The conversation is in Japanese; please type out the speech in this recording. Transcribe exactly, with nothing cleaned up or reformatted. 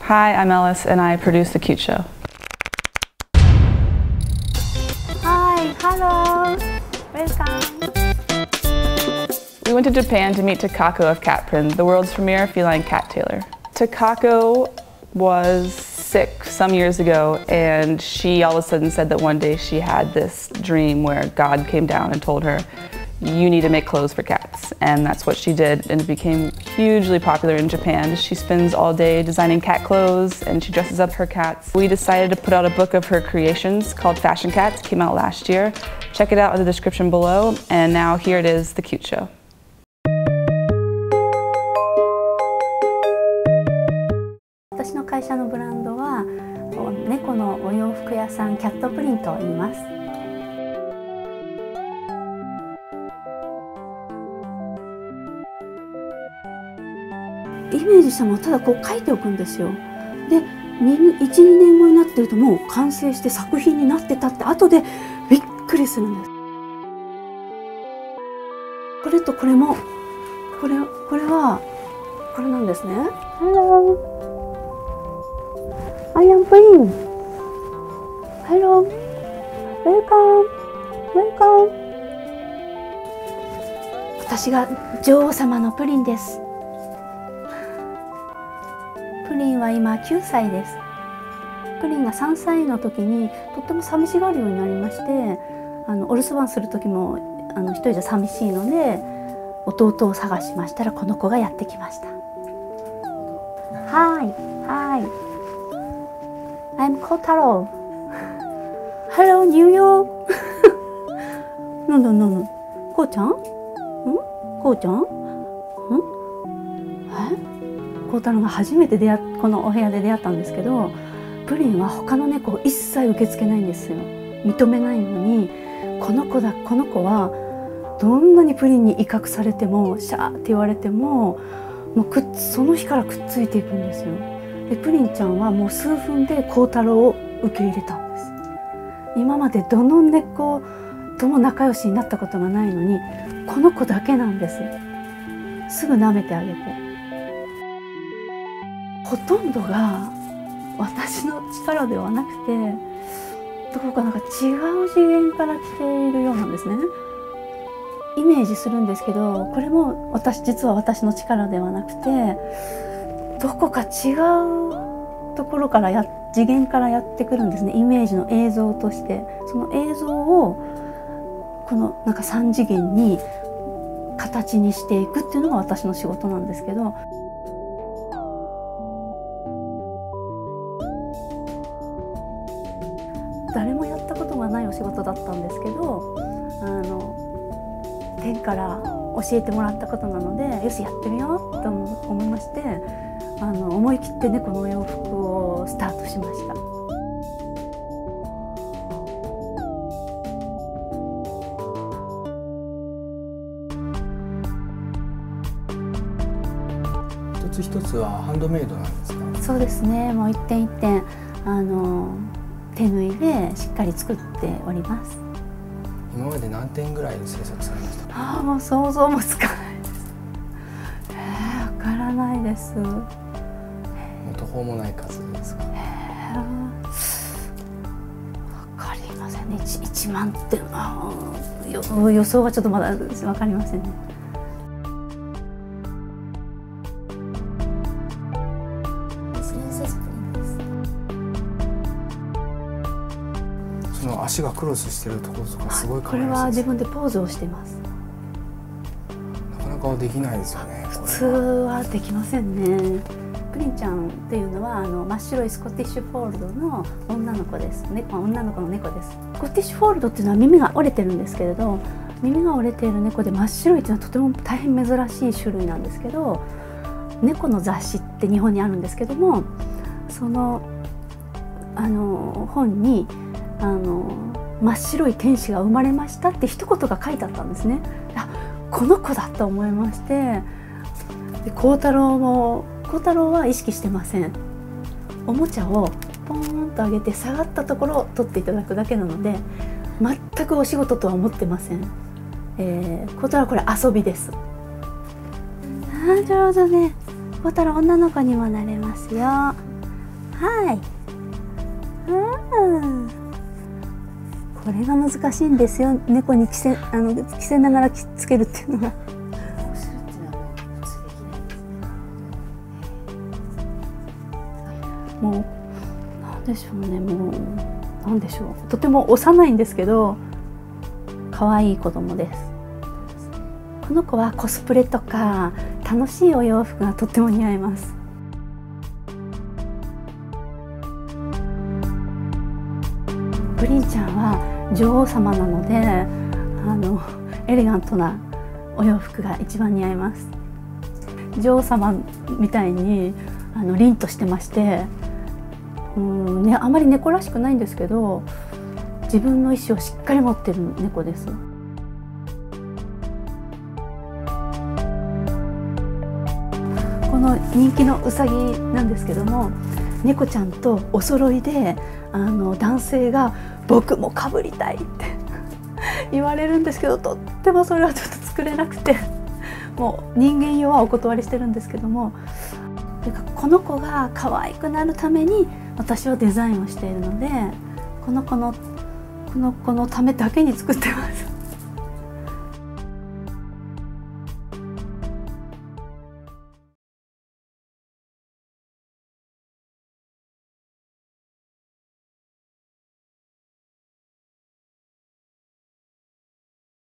Hi, I'm Ellis and I produce The Cute Show. Hi, hello, welcome. We went to Japan to meet Takako of Catprint, the world's premier feline cat tailor. Takako was sick some years ago, and she all of a sudden said that one day she had this dream where God came down and told her, you need to make clothes for cats. And that's what she did, and it became hugely popular in Japan. She spends all day designing cat clothes and she dresses up her cats. We decided to put out a book of her creations called Fashion Cats. It came out last year. Check it out in the description below. And now here it is, The Cute Show. 私の会社のブランドは猫のお洋服屋さんキャットプリントを言います。イメージしたのをただこう書いておくんですよ。で、いち、にねんごになってるともう完成して作品になってたって後でびっくりするんです。これとこれもこれこれはこれなんですね。Hello, I am Prin. Hello, welcome, welcome. 私が女王様のプリンです。プリンは今きゅうさいです。プリンがさんさいの時にとっても寂しがるようになりまして、あのお留守番する時もあの一人じゃ寂しいので弟を探しましたらこの子がやってきました。はいはい。I'm コウタロウ。Hello ニューヨーク。なんだなんだ。こうちゃん？ん？こうちゃん？ん？え？コウタロウが初めて出会っこのお部屋で出会ったんですけど、プリンは他の猫を一切受け付けないんですよ。認めないのに、この子だこの子はどんなにプリンに威嚇されてもシャーって言われてももうくっその日からくっついていくんですよ。でプリンちゃんはもう数分でコウタロウを受け入れたんです。今までどの猫とも仲良しになったことがないのにこの子だけなんです。すぐ舐めてあげて。ほとんどが私の力ではなくてどこかなんか違う次元から来ているようなんですね。イメージするんですけどこれも私実は私の力ではなくてどこか違うところからや次元からやってくるんですね。イメージの映像としてその映像をこのなんかさん次元に形にしていくっていうのが私の仕事なんですけど。誰もやったことがないお仕事だったんですけどあの天から教えてもらったことなのでよしやってみようと思いましてあの思い切って猫のお洋服をスタートしました。 一つ一つはハンドメイドなんですか？ そうですね。もう一点一点あの手縫いでしっかり作っております。 今まで何点ぐらい制作されましたか？ ああもう想像もつかないです。ええー、わからないです。もう途方もない数ですか？ えー、わかりませんね。一一万点あ予予想はちょっとまだわかりませんね。 その足がクロスしてるところとかすごい可愛いです。 これは自分でポーズをしています。 なかなかできないですよね。 普通はできませんね。プリンちゃんっていうのはあの真っ白いスコティッシュフォールドの女の子です。猫女の子の猫です。スコティッシュフォールドっていうのは耳が折れてるんですけれど、耳が折れている猫で真っ白いっていうのはとても大変珍しい種類なんですけど、猫の雑誌って日本にあるんですけども、そのあの本にあの真っ白い天使が生まれましたって一言が書いてあったんですね。あ、この子だと思いまして、でコウタロウもコウタロウは意識してません。おもちゃをポーンと上げて下がったところを取っていただくだけなので全くお仕事とは思ってません。えー、コウタロウこれ遊びです。あー上手ね。コウタロウ女の子にもなれますよ。 はい。うん。これが難しいんですよ。猫に着せあの着せながら着つけるっていうのが。もうなんでしょうね。もうなんでしょう。とても幼いんですけど可愛い子供です。この子はコスプレとか楽しいお洋服がとっても似合います。プリンちゃんは女王様なのであのエレガントなお洋服が一番似合います。女王様みたいにあの凛としてましてうん、ね、あまり猫らしくないんですけど自分の意志をしっかり持ってる猫です。この人気のうさぎなんですけども猫ちゃんとお揃いであの男性が僕もかぶりたいって言われるんですけどとってもそれはちょっと作れなくてもう人間用はお断りしてるんですけどもこの子が可愛くなるために私はデザインをしているのでこの子のこの子のためだけに作ってます。